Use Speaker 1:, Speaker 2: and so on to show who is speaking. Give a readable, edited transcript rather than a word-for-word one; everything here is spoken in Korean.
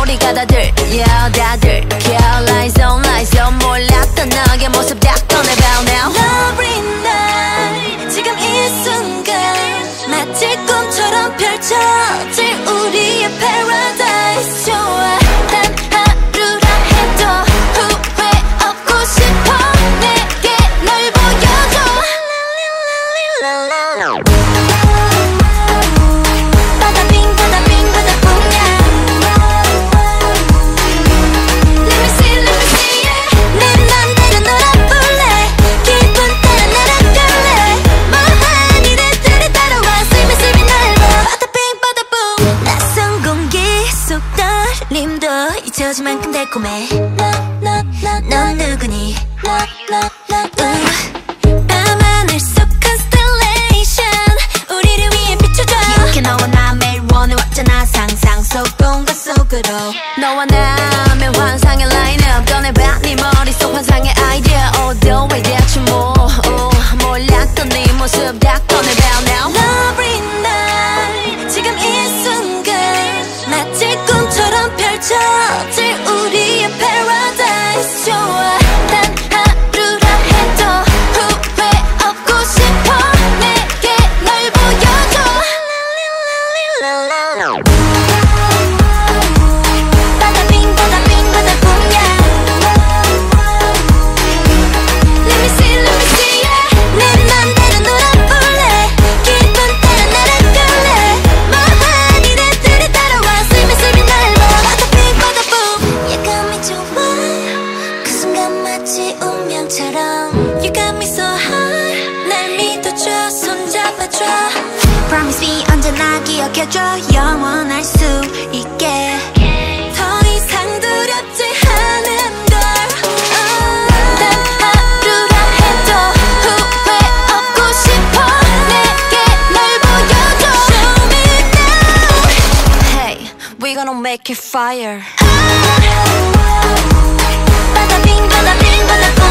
Speaker 1: 우리가 다들 다들 Lies on 몰랐던 너의 모습 다 꺼내봐 now Lovely night 지금 이 순간 마치 꿈처럼 펼쳐질 우리의 paradise 좋아 단 하루라 해도 후회 없고 싶어 내게 널 보여줘 바다빙 바다빙 바다boom야 Let me see yeah 내 맘대로 놀아볼래 기분 따라 날아갈래 뭐하니 내들이 따라와 Sweet me 날 봐 바다빙 바다boom 낯선 공기 속 떨림도 잊혀질 만큼 달콤해 넌 누구니 밤하늘 속 constellation 우리를 위해 비춰줘 기억해 너와 나 매일 원해왔잖아 상상 속 공간 속으로 너와 나의 환상의 라인업 꺼내봐 네 머릿속 환상의 아이디어 all the way 대충 몰랐던 네 모습 다 꺼내봐 now Lovely night 지금 이 순간 마치 꿈처럼 펼쳐질 우리의 paradise 좋아 단 하루라 해도 후회 없고 싶어 내게 널 보여줘 바다빙 바다빙 바다boom야 Let me see yeah 내 맘대로 놀아볼래 기분 따라 날아갈래 뭐하니 내들이 따라와 Sweet me 날 봐 바다빙 바다boom 예감이 좋아 그 순간 마치 운명처럼 You got me so high 날 믿어줘 손잡아줘 Promise me 언제나 기억해줘 영원할 수 있게 더 이상 두렵지 않은 걸 단 하루라 해도 후회 없고 싶어 내게 널 보여줘 Show me now Hey, we gonna make it fire 바다빙 바다빙 바다boom